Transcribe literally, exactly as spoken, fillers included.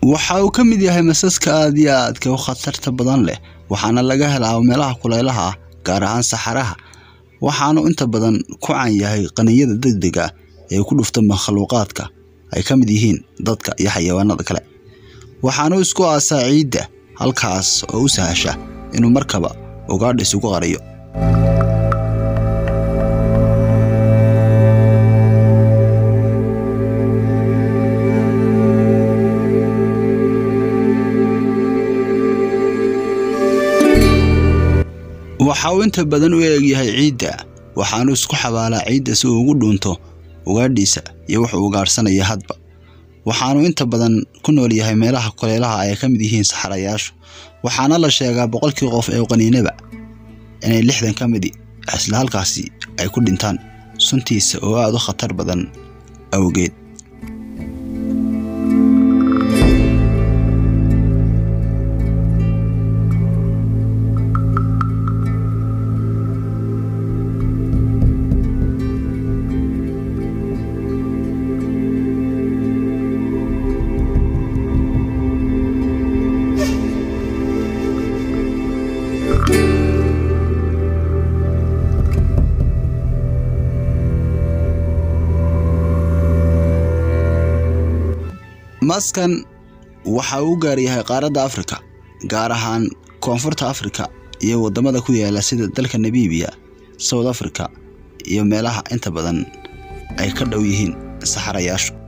waxa uu ka mid yahay masaska aad iyo aadka u khatarta badan leh waxaana laga helaa meelaha kulaylaha ah gaar ahaan saxaraha waxaanu inta badan ku caan yahay qaniyada degdega ee ku dhufta makhluuqaadka ay ka mid yihiin dadka iyo xayawaanada kale waxaanu isku aasaa ciidda halkaas oo u sahasha inuu markaba ugaadh isugu qariyo waxa uu inta badan u eeg yahay ciidda waxaanu isku xabaalaa ciidda si uu ugu dhunto ugaadhiisa iyo wuxuu ugaarsanaya hadba waxaanu inta badan ku nool yahay meelaha kulaylaha ay ka mid yihiin saxarayaashu waxaana la sheegaa boqolkii qof ee qaniinaba inay lixdan ka mid isla halkaasi ay ku dhintaan suntiisa oo aad u khatar badan awgeed maskan waxa uu gaar yahay qaaradda Afrika gaar ahaan koonfurta Afrika iyo wadamada ku yaala sida dalka Namibia, South Africa iyo meelaha inta badan ay ka dhow yihiin saxarayaashu